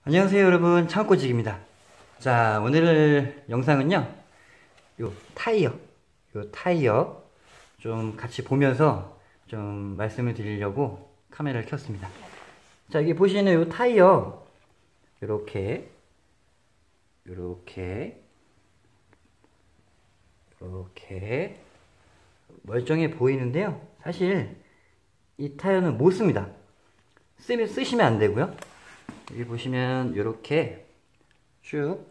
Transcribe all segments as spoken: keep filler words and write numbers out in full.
안녕하세요 여러분, 창고직입니다. 자, 오늘 영상은요 요 타이어 요 타이어 좀 같이 보면서 좀 말씀을 드리려고 카메라를 켰습니다. 자, 여기 보시는 요 타이어 요렇게 요렇게 요렇게 멀쩡해 보이는데요, 사실 이 타이어는 못 씁니다. 쓰면 쓰시면 안 되고요. 여기 보시면 이렇게 쭉,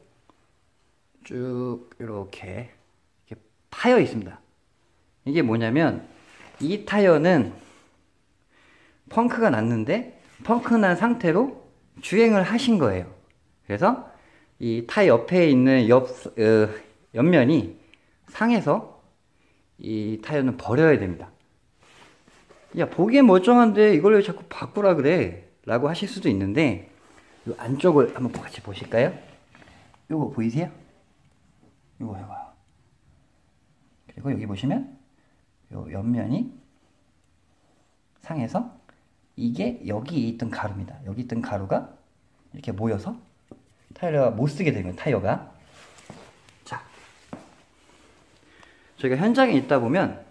쭉 이렇게 이렇게 파여 있습니다. 이게 뭐냐면 이 타이어는 펑크가 났는데 펑크 난 상태로 주행을 하신 거예요. 그래서 이 타이어 옆에 있는 옆 어, 옆면이 상해서 이 타이어는 버려야 됩니다. 야, 보기엔 멀쩡한데 이걸 왜 자꾸 바꾸라 그래? 라고 하실 수도 있는데, 이 안쪽을 한번 같이 보실까요? 요거 보이세요? 요거, 요거. 그리고 여기 보시면, 요 옆면이 상해서, 이게 여기 있던 가루입니다. 여기 있던 가루가 이렇게 모여서 타이어가 못 쓰게 되는 타이어가. 자, 저희가 현장에 있다 보면,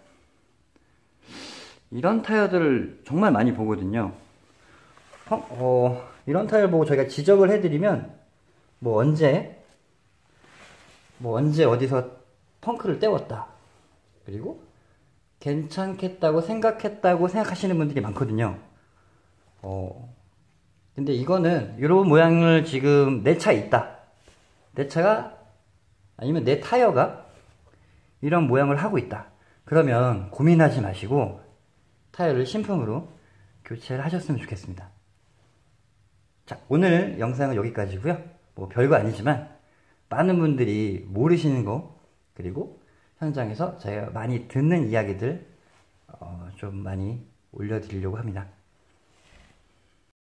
이런 타이어들을 정말 많이 보거든요. 어, 어, 이런 타이어 보고 저희가 지적을 해드리면 뭐 언제 뭐 언제 어디서 펑크를 때웠다, 그리고 괜찮겠다고 생각했다고 생각하시는 분들이 많거든요. 어, 근데 이거는 이런 모양을 지금 내 차에 있다, 내 차가 아니면 내 타이어가 이런 모양을 하고 있다, 그러면 고민하지 마시고 타이어를 신품으로 교체를 하셨으면 좋겠습니다. 자, 오늘 영상은 여기까지고요. 뭐 별거 아니지만 많은 분들이 모르시는 거, 그리고 현장에서 제가 많이 듣는 이야기들 어, 좀 많이 올려드리려고 합니다.